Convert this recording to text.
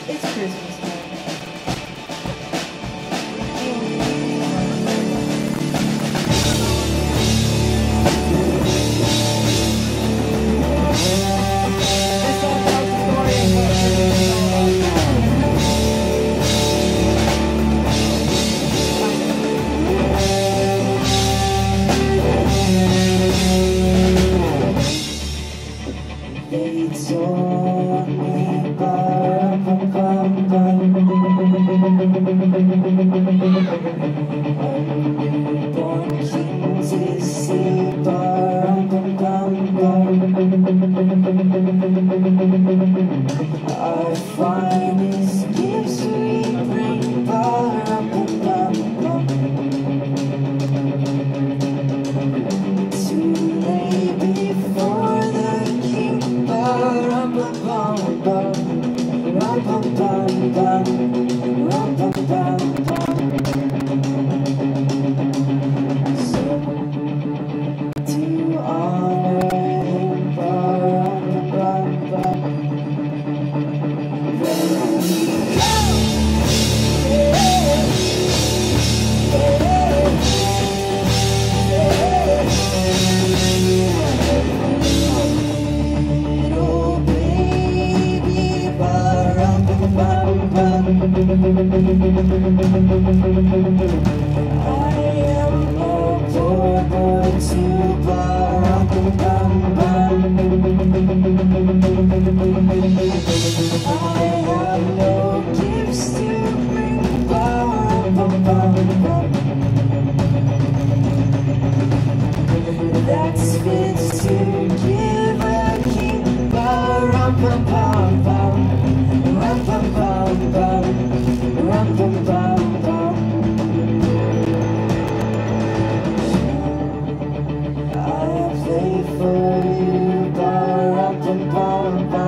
It's Christmas time. This song tells the story of what Christmas is all They told me ba-rum-bum-bum-bum, unborn kings is see ba-rum-bum-bum-bum. Our finest gifts we bring ba-rum-bum-bum-bum, to lay before the king. Rum-bum-bum-bum, rum-bum-bum-bum, rum-bum-bum-bum. So, to honor him, rum-bum-bum-bum, there we go! I am a poor boy to ba-rum-bum-bum. I have no gifts to bring ba-rum-bum-bum. That's fit to give a king ba-rum-bum-bum-bum, rum-bum-bum-bum, rum-bum-bum-bum. I play for you, ba-rum-bum-bum-bum.